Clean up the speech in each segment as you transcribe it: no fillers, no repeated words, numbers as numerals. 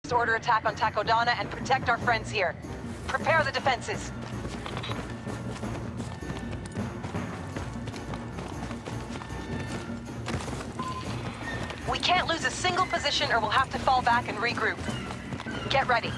Order attack on Takodana and protect our friends here. Prepare the defenses. We can't lose a single position or we'll have to fall back and regroup. Get ready.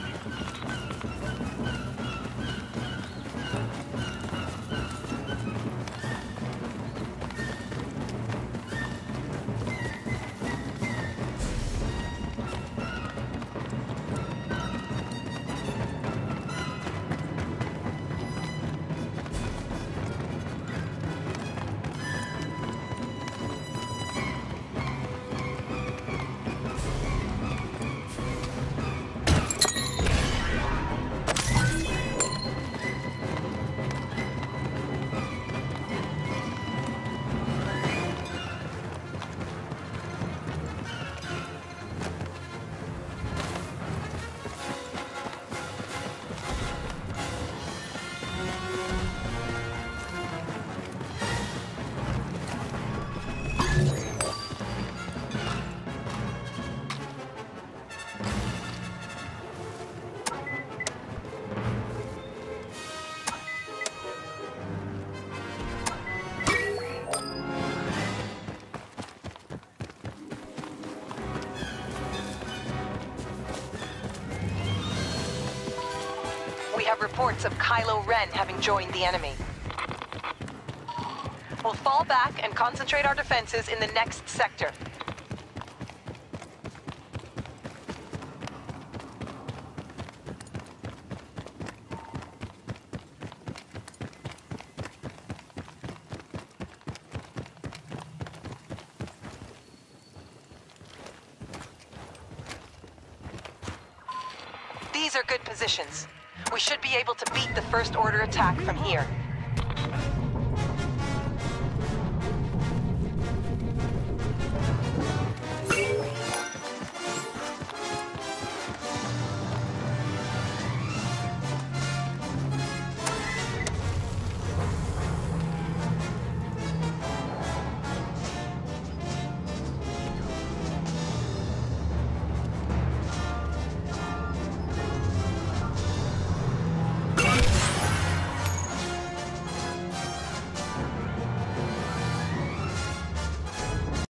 We have reports of Kylo Ren having joined the enemy. We'll fall back and concentrate our defenses in the next sector. These are good positions. We should be able to beat the First Order attack from here.